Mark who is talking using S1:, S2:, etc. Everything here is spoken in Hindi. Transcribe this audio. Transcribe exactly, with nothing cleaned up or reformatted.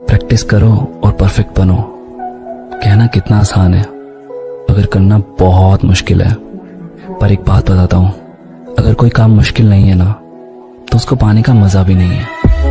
S1: प्रैक्टिस करो और परफेक्ट बनो। कहना कितना आसान है, अगर करना बहुत मुश्किल है। पर एक बात बताता हूँ, अगर कोई काम मुश्किल नहीं है ना, तो उसको पाने का मजा भी नहीं है।